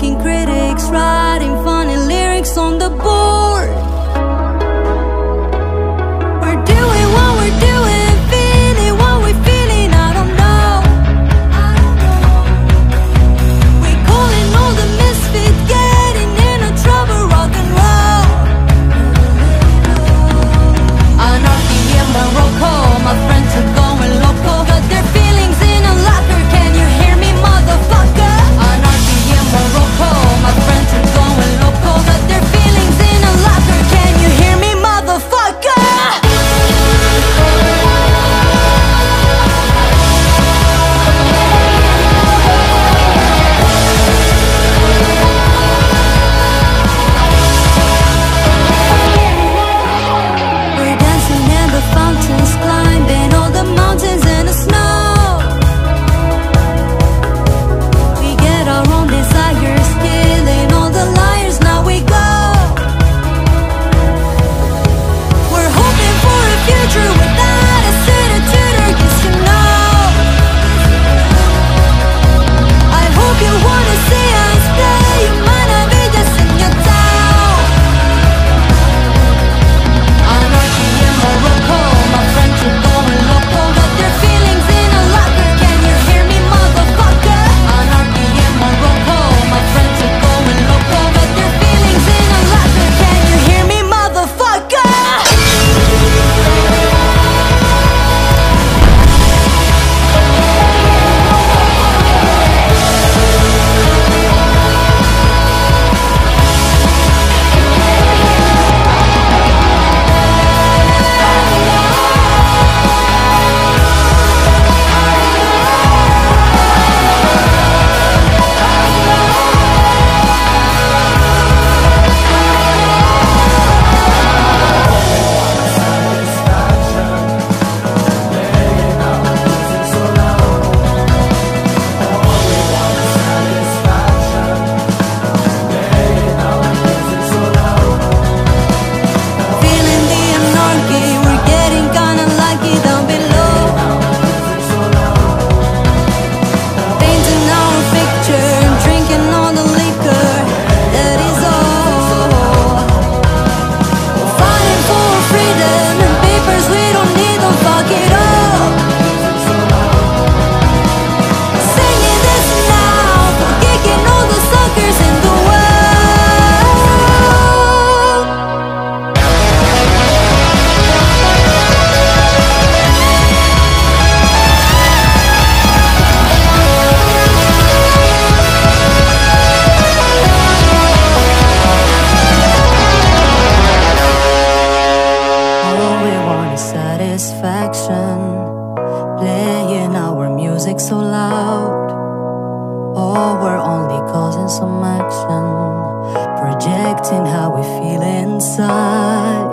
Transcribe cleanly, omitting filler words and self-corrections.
making critics, writing funny lyrics on the board. We're doing what we're doing, feeling what we're feeling, I don't know. We're calling all the misfits, getting into trouble, rock and roll. Anarchy in Morocco, my friends are going loco, got their feelings in a locker, can you hear me, motherfucker? Anarchy in Morocco, my friends are going loco, got their feelings in a locker, can you hear me, motherfucker? We're dancing in the fountains, climbing all the mountains in the snow. We get our own desires, killing all the liars, now we go. We're hoping for a future without a attitude or used to know. I hope you wanna see us play, you might not be just in your town. Anarchy in Morocco, my friends are going loco, got their feelings in a locker, can you hear me, motherfucker? Anarchy in Morocco, my friends are going loco, got their feelings in a locker, can you hear me, motherfucker? Feeling the anarchy, we're getting kinda lucky down below. Painting our picture, drinking all the liquor, that is all. Fighting for freedom and papers we don't need, don't fuck it up. Singing this now, for kicking all the suckers in the world. All we want is satisfaction, playing our music so loud. Oh, we're only causing some action, projecting how we feel inside.